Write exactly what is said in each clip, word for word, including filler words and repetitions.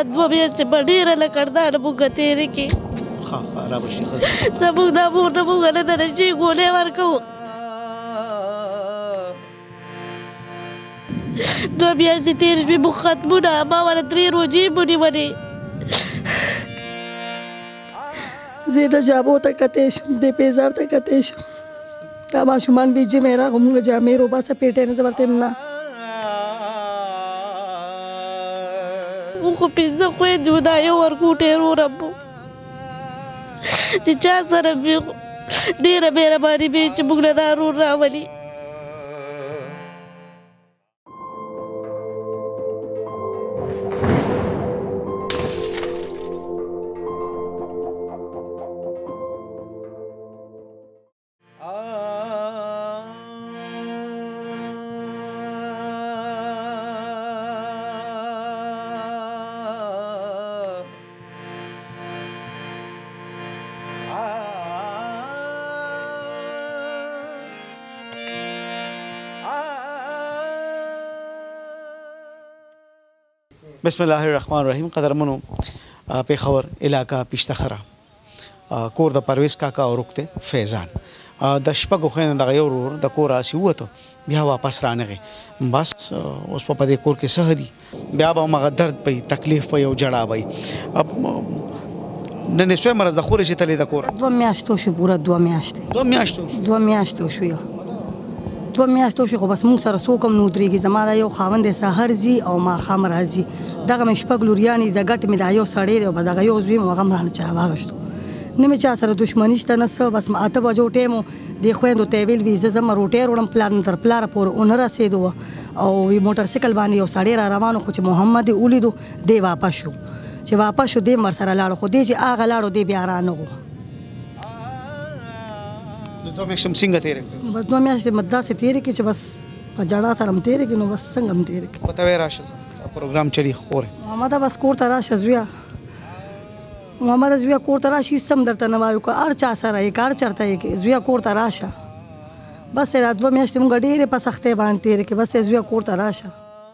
دوه میاشتې په ډېره لکړدانه مونږ تېرې کړې. ښه ښه رابشي ښه زموږ دا مور ته مونږ نه د نشې ګولۍ ورکوو. دوه میاشتې تېرې شوې مونږ ختمونه ما ورته درې روژې ونیولې. زه د جامو ته کتی شم د پیزار ته کتی شم دا ماشومان بې جمعې راغلل مونږ جامې روباسه پیټۍ نه زه ورته یم نه مونږ خو پنځه خویندې وو دا یو ورکوټی وروره مو چې چا سره مې ډېره مهرباني مې چې مونږ نه دا ورور راولي. بسم الله الرحمن الرحیم. قدرمنو پیښور علاقہ پیشتخره کور د پرویز کاکا او رکته فیضان د شپږو خویندو دغه یو ورور د کور راسي ووته بیا واپس رانغی بس اوس په دې کور کې سهري بیا به همغه درد پي تکلیف پي او جړا وي. نن یې سوی مرض د خورې چې تلې د کور دوه میاشتو شو پوره دوه میاشتې دوه میاشتو دوه میاشتو شو یو دوه میاشتو شو خو بس موږ سره څوک هم نه ودرېږي. زما دا یو خاوند دی سهار ځي او ماښام راځي دغه مې شپږ لوریانې د ګټ مې دا یو سړی دی او په دغه یو زوی مو هغه هم رانه چا واغشتو نه مې چا سره دښمني شته نه څه. بس اته بجو ټایم و دې خویندو ته یې ویل وي زه ځم روټۍ وړم پلار نه تر پلاره پورې ونه رسېدو او وي موټر سایکل باندې یو سړی را روان خو چې محمد یې ولیدو دی واپس شو چې واپس شو دی ورسره لاړو خو دی چې هغه لاړو دی بیا رانغو. دوه میاشتې څنګه تېرې کړې؟ بس دوه میاشتې مې داسې تېرې کړې چې بس په جړا سره م تېرې کړې نو بس څنګه م تېرې کړې. ورته وایې راشه پروګرام چلی خورې محمده بس کور ته راشه زویه محمده زویه کور ته راشه هېڅ هم درته نه وایو که هر چا سره یې که هر چېرته یې کې زویه کور ته راشه. بس دا دوه میاشتې مونږ ډېرې په سختۍ باندې تېرې کړې بس زویه کور ته راشه.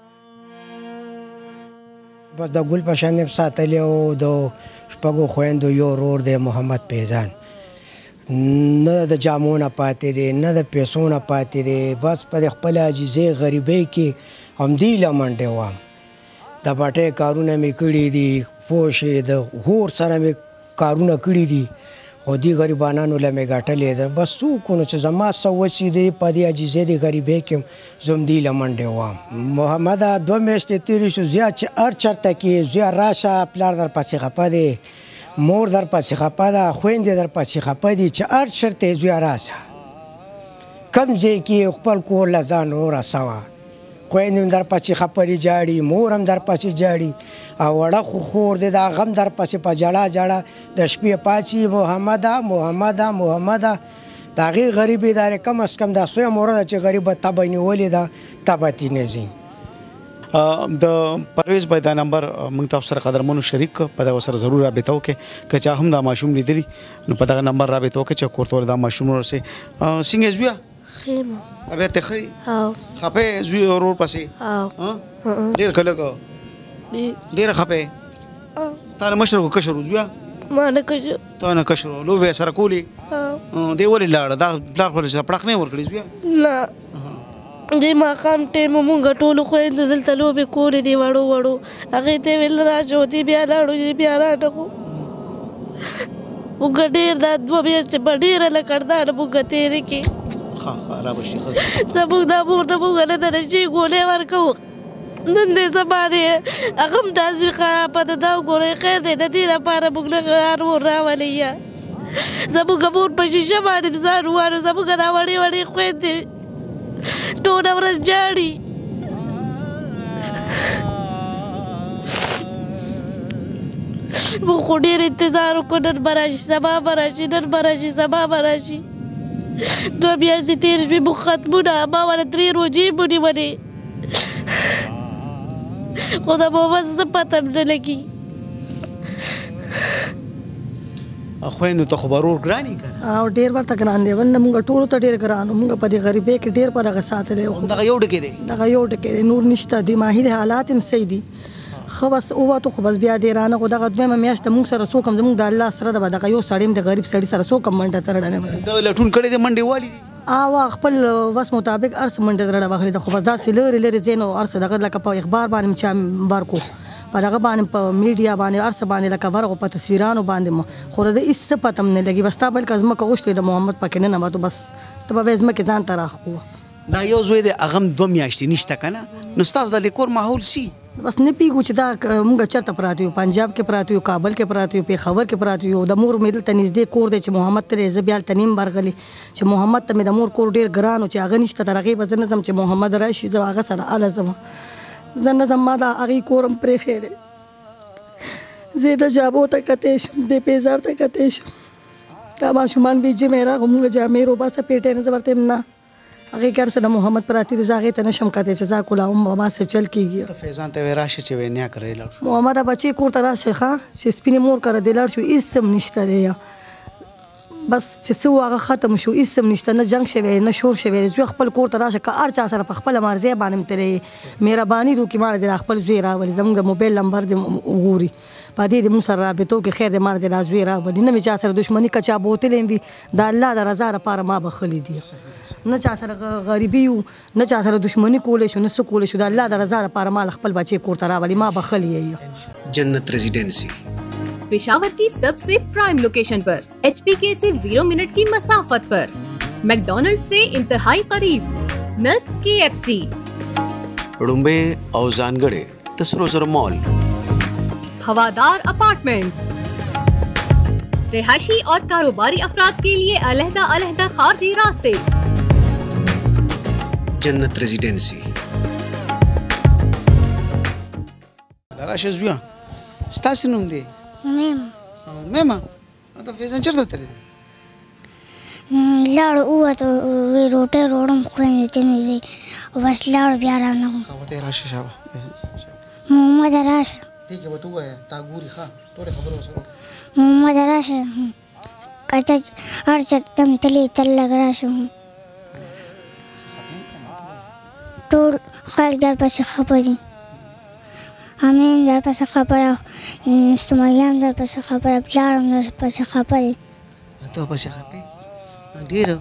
بس د ګل په شان یې ساتلی او د شپږو خویندو یو ورور دی محمد فیضان نه د جامو نه پاتې دی نه د پیسو نه پاتې دی بس په د خپل عاجزۍ غریبۍ کې همدې له منډې وم. د بټۍ کارونه مې کړي دي پوه شې د هور سره مې کارونه کړي دي خو دې غریبانانو له مې ګټلې ده. بس څوک نو چې زما څه وسې دی په دې عاجزۍ د غریبۍ کې زه همدې له منډې وم. محمده دوه میاشتې تېرې شو زیات چې هر چېرته کې زیات راشه پلار در پسې خفه دی مور در پسې خفه ده خویندې در پسې خفه دي چې هر چېرته یې زویه راشه کم ځای کې خپل کور له ځان ورسوه خویندې هم در پسې خپرې جاړي مور هم در پسې جاړي او وړه خو خور دی دا غم در پسې په جړا جړه د شپې پاڅي محمده محمده محمده د هغې غریبې دارې کم از کم دا سویه موره ده چې غریبه تبه نیولې ده تبه تې نه ځي. د پرویز باید دا نمبر موږ تاسو سره قدرمنو شریک په دغه سره ضرور رابطه وکړئ که چا هم دا ماشوم لیدلی نو په دغه نمبر رابطه وکړئ چې کور ته دا ماشوم ورسې. څنګه زویه ښه یم طبیعت یې ښه دی او خفه یې زوی ورور پسې او ډېر ښه لږه ډېره خفه یې ستا نه مشر که کشر و زویه ما نه کشر تا نه کشر و لوبې یې سره کولې دی ولې لاړه دا پلار خو سره پړق نه یې ورکړې زویه نه دې ماښام ټایم مونږ ټولو خویندو دلته لوبې کولې دي وړو وړو هغې ته یې ویل راشه او دې بیا لاړو دې بیا رانغو مونږ ډېر دا دوه میاشتې په ډېره لکړدانه مونږ تېرې کړې. زموږ دا مور ته مونږ نه د نشې ګولۍ ورکوو نن دې سبا دې هغه هم داسې خرابه ده دا وګورئ خیر دی د دې لپاره مونږ نه هر ور راولئ یا زموږ مور په شیشه باندې ځان ووانو زموږ دا وړې وړې خویندې ټوله ورځ جاړي. موږ خو ډېر انتظار وکړو نن به راشي سبا به راشي نن به راشي سبا به راشي دوه میاشتې تېرې شوې موږ ختمونه ما ورته درې روژې ونیولې خو د محمد څه پته هم نه لګي. خویندو ته خو به ورور ګران یي که نه او ډېر ورته ګران دی ولنه مونږ ټولو ته ډېر ګران و مونږ په دې غریبۍ کې ډېر په دغه ساتلی دغه یو ډکې دی دغه یو ډکې دی نور نشته دي ماهر حالات هم صحیح دي ښه بس ووتو خو بس بیا دې رانه خو دغه دویمه میاشت ته موږ سره څوک هم زموږ د الله سره ده به دغه یو سړی هم د غریب سړي سره څوک هم منډه ترړه نه وهي د لټون کړی د منډې والي اوا خپل وس مطابق هر څه منډه ترړه وهلې ده خو بس داسې لرې لرې ځای نه هر څه دغه لکه په اخبار باندې مې چا ورکو په دغه باندې په میډیا باندې هر څه باندې لکه ورغو په تصویرانو باندې مو خو د هېڅ څه پته م نه لګي بس تا بلکې ځمکه غوښتې د محمد پکې ننوتو بس ته به وایې ځمکې ځان ته راښکو دا یو زوی دی هغه هم دوه میاشتې نشته که نه نو ستاسو د لیکور ماحول سي بس نه پیږو چې دا مونږ چېرته پراته یو پنجاب کې پراته یو کابل کې پراته یو پېښور کې پراته یو د مور مې دلته نږدې کور دی چې محمد ته دی زه بیا هلته نیم ورغلې چې محمد ته مې د مور کور ډېر ګران و چې هغه نشته تر هغې به زه نه ځم چې محمد راشي زه هغه سره هله ځم زه نه ځم ما د هغې کور هم پرېښی دی زه د جابو ته کتی شم د پیزار ته کتی شم دا ماشومان بې جمې راغو مونږ جامې روباسه پیټی نه زه ورته یم نه هغې کې هر څه د محمد پراتی دي زه هغې ته نشم کتی چې ځا کولاهم به ما څه چل کېږي ته فیضان ته وایې راشه چې وایې نیا کره یې لاړ شو محمده بچې کور ته راشه ښه چې سپینې مور کره دې لاړ شو هېڅ هم نشته دی بس چې څه و هغه ختم شو هېڅ هم نشته نه جنګ شوی نه شور شوی زوی خپل کور ته راشه که هر چا سره په خپله مرضۍ باندې م تللی مهرباني دې وکړي ما دې خپل زوی راولي زموږ د موبایل نمبر دې وګوري په دې دې مونږ سره رابطو کې خیر دې ما دې را زوی راولي نه مې چا سره دښمني که چا بوتلی وي د الله د رضا لپاره ما بخښلي دي نه چا سره غریبي یو نه چا سره دښمني کولی شو نه څه کولی شو د الله د رضا لپاره ما خپل بچې کور ته راولي ما بخښلي یې جنت रेजिडेंसी पेशावर की सबसे prime location पर एच पी के से जीरो मिनट की मसाफत पर मैकडॉनल्ड से इंतहाई करीब नज़द के एफ सी रुम्बे और जानगड़े तसरो सर मॉल हवादार अपार्टमेंट्स रिहायशी और कारोबारी अफराद के लिए अलहदा अलहदा खारजी रास्ते जन्नत रेजिडेंसी راشه زویا ستاسو نوم دی میم مېما دا فیضان چېرته تللی دی لاړ ووت وی روټۍ روړم خویندې ته مې وی بس لاړ بیا رانغلم ته راشه شابه محمد راشه دې کې به ته ووایه تا ګوري ښه ټولې خبرې ورسره محمد راشه که ته هر چېرته م تللی تل لږ راشه ټول خلک درپسې خفه دي امین درپسې خبره سمیه هم درپسې خبره پلار هم درپسې خفه دی ته پسې خفه ډېره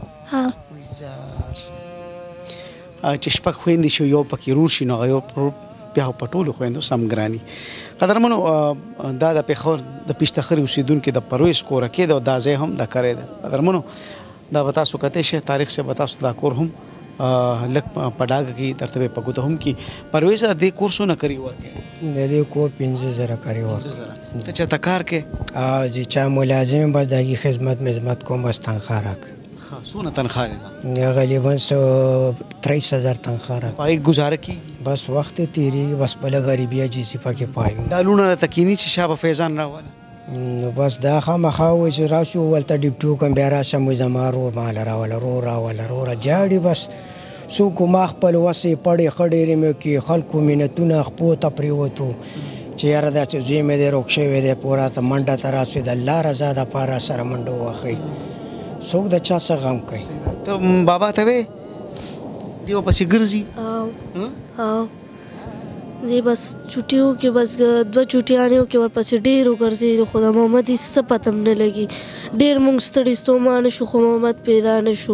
چې شپږ خویندې شو یو پکې رور شي نو هغه یو بیا په ټولو خویندو سم ګراني قدرمنو دا د پېښور د پیشتخري اوسېدونکي د پرویز کورکې ده او دا ځای هم د کرې ده قدرمنو دا به تاسو کتی شئ تاریخ سے به تاسو دا کور هم لږ په ډاګه کې درته به په ګوته هم کې پرویز دې کور څونه کری ورکې د دې کور پنځه زره کری ورکې ته چېرته کار کې چې چا ملازم بس د هغې خدمت مزمت کوم بس تنخواه راکړه څونه تنخواه دی غالبا سو تریس هزار تنخواه راکړه په هغې ګزاره کېږي بس وخت یې تېرېږي بس بله غریبي عجیزي پکې پایو دا لوڼه راته کیني چې شابه فیضان راواله نو بس دا خامخا وایي چې راشو ولته ډیپټي وکړم بیا راشم وایي زما رور ماله راوله رور راوله روره جاړي بس څوک ما خپل وسې پړې خډېرې مې کې خلکو منتونه خپو ته پرېوتو چې یاره دا چې زوی مې دی روک شوی دی پوره ته منډه ته راسوي د الله رضا دپاره سره منډه ووهئ څوک د چا څه غم کوي ته بابا ته وې دی ورپسې ګرځي او او دی بس چوټیو کې بس دوه چوټیانې کې ورپسې ډېر وګرځي خو د محمد هېڅ څه پته م نه لګي ډېر مونږ ستړي ستومانه شو خو محمد پیدا نه شو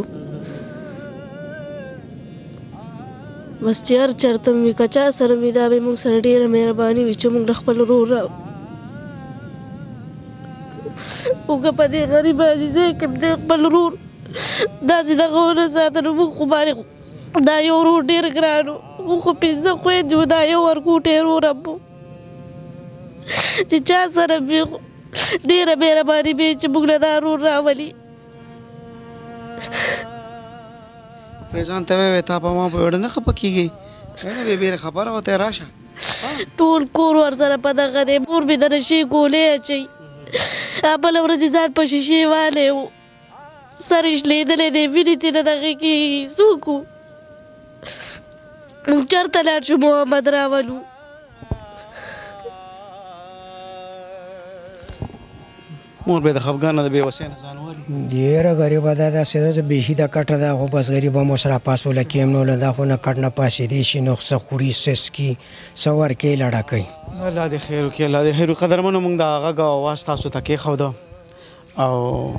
بس چې هر چېرته مې وي که چا سره مې دا به مونږ سره ډېره مهرباني وي چې مونږ د خپل ورور را خو که په دې غریب عزیزۍ کې م د خپل ورور داسې دغه ونه ساته نو موږ خو باندې دا یو ورور ډېر ګران و موږ خو پنځه خویندې وو دا یو ورکوټی ورور هم و چې چا سره مې ډېره مهرباني مې چې موږ له دا ورور راولي فیضان ته وایې تا په ما په وړه نه خفه کېږي نه بې بېره خبره وه ته راشه ټول کور ورسره په دغه دی مور مې د نشې ګولۍ اچوي بله ورځ یې ځان په شیشې والی و سر یې شلېدلی دی وینې ترې نه دغې کېږي څوک و موږ چېرته لاړ شو محمد راولو مور به د خفګان د بې وسۍ نه ځان والي ډېره غریبه ده داسې ده چې بیخي د کټه ده خو بس غریبه مو سره پاسوله کېم نو له دا خو نه کټ نه پاسېدی شي نو څه خوري څه څکي څه ورکوي لړه کوي الله دې خیر وکړي الله دې خیر وکړي قدرمنو موږ د غږ او اواز تاسو ته کېښوده او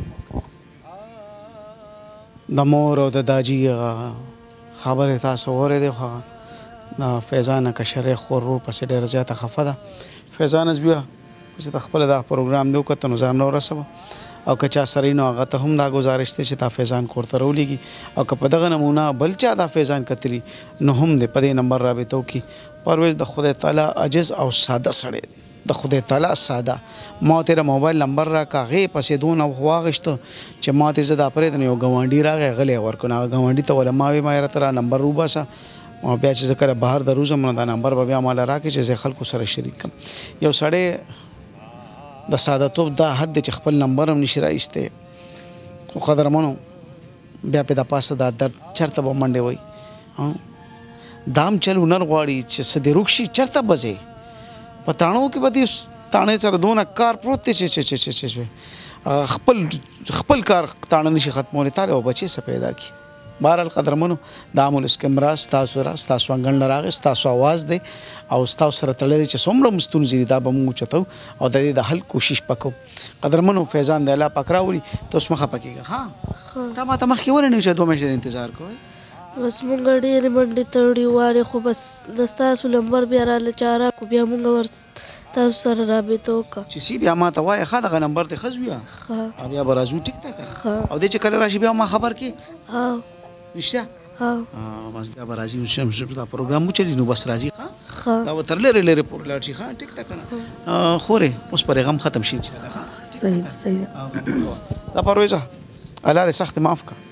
د مور او د داجي خبرې تاسو اورېدې خو د فیضانه کشرې خور ورور پسې ډېره زیاته خفه ده فیضان اوس بیا چې د خپله دا پروګرام دی وکړه نو ځان نه ورسوه او که چا سره نو هغه ته هم دا ګزارش دی چې دا فیضان کور ته راولېږي او که په دغه نمونه بل چا دا فیضان کتلي نو هم دی په دې نمبر رابطه وکړي پرویز د خدای تعالی عجز او ساده سړی دی د خدای تعالی ساده ما ته د موبایل نمبر راکړه هغې پسې دونه واغېسته چې ما ته زه دا پرېږدم یو ګاونډي راغی غلی ورکړو نو هغه ګاونډي ته وله ما وې ما یاره ته را نمبر وباسه او بیا چې زه کله بهر د روزم نو دا نمبر به بیا ماله راکړي چې زه خلکو سره شریک کړم یو سړی د سادهتوب دا حد دی چې خپل نمبر هم نشي راایستی خو قدرمنو بیا پې د پاسه دا درد چېرته به منډې وایي دا هم چل هنر غواړي چې څه دې روک شي چېرته به ځې په تاڼو کې به دې تاڼې سره دونه کار پروت دی چې خپل خپل کار تاڼه نشي ختمولی تا له بچې څه پیدا کړي بهرحال قدرمنو دا مول اسکمرا ستاسو را ستاسو انګړ نه راغی ستاسو اواز دی او ستاسو سره تړلی چې څومره هم ستونزې دي دا به موږ اوچتو او د دې د حل کوشش به قدرمنو فیضان د الله پاک راولي ته اوس مه خفه کېږه ها تا ما ته مخکې ولې نه چې دوه میاشتې د انتظار کوئ بس مونږ ډېرې منډې تړي والې خو بس د ستاسو نمبر بیا راله چا راکړو بیا مونږ ور تاسو سره رابطه وکړه چې سی بیا ما ته وایه ښه دغه نمبر دې ښه زویه او بیا به راځو ټیک ده که او دې چې کله راشي بیا ما خبر کړې او رښتیا بس بیا به راځي دا پروګرام وچلي نو بس راځي ښه دا به تر لرې لرې پورې لاړ شي ښه ټیک ده که نه خورې اوس پرې غم ختم شي انشاءالله صحیح ده صحیح ده دا پرویزه الله دې سخت معاف کړه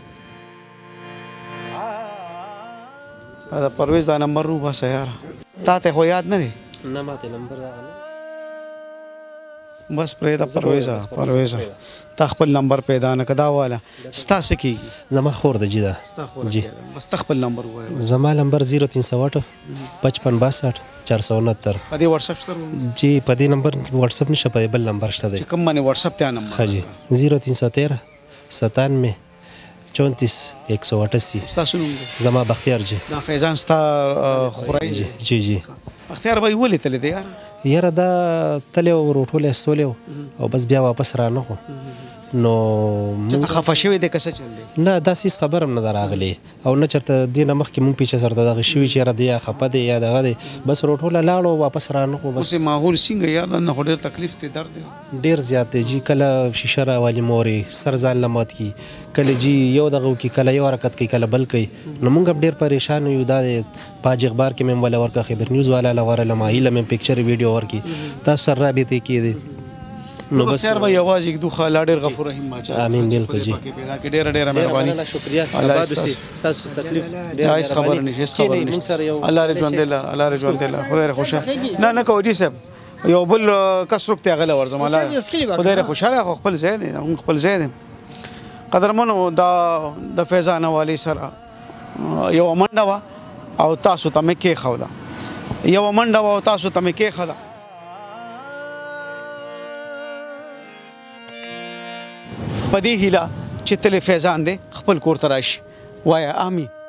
دا پرویز دا نمبر رو باسه یاره تا ته خو یاد نه دی نه ماته نمبر راغلی بس پرېږده پرویزه پرویزه تا خپل نمبر پیدا نه که دا واله ستا څه کېږي زما خور ده جی دا جی بس تا خپل نمبر ووایه زما نمبر زیرو تین سو اټ پچپن باسઠ چار سو انہتر په دې وټساپ شته جی په دې نمبر وټساپ نشته په بل نمبر شته دی چې کوم باندې وټساپ ته نمبر ښه جی زیرو تین سو تیرہ ستانوے چونتیس ایک سو اٹھاسی ستاسو نوم دی زما بختیار جی دا فیضان ستا خوری جی جی جی بختیار به یې ولې تللی دی یاره یاره دا تلی و روټول یې استولی او بس بیا واپس رانغو نو چې ته خفه شوی دی که څه چل دی نه داسې هېڅ خبره هم نه ده راغلې او نه چېرته دې نه مخکې مونږ پیچه سره دغه شوي چې یاره دی یا خفه دی یا دغه دی بس روټوله لاړو واپس رانغو بس اوس ماحول څنګه یار دننه خو ډېر تکلیف دی درد دی ډېر زیات دی جي کله شیشه راوالي مورې سر ځان له مات کي کله جي یو دغه وکړي کله یو حرکت کوي کله بل کوي نو مونږ هم ډېر پریشان یو دا دی پاج اخبار کې مې وله ورکړه خبر نیوز والا له ورله ما هیله مې پکچر ویډیو ورکړي تاسو سره رابطې کېدې نو بس خیر به یوازې یک دوه الله ډېر غفور رحیم باچا امین بالکل جی پیدا کې ډېره ډېره مهرباني شکریا الله ستاسو تکلیف هیڅ خبر نشي هیڅ خبر نشي الله رې ژوند الله الله رې ژوند الله خدای رې خوشاله نه نه کوي صاحب یو بل کس روکته غله ورزم الله خدای رې خوشاله خپل ځای دی هم خپل ځای دی قدرمنو دا د فیضان والی سره یو منډه وا او تاسو ته مې کې خو دا یو منډه وا او تاسو ته مې کې خدا په دې هیله چې تل فیضان دی خپل کور ته راشي وایه امین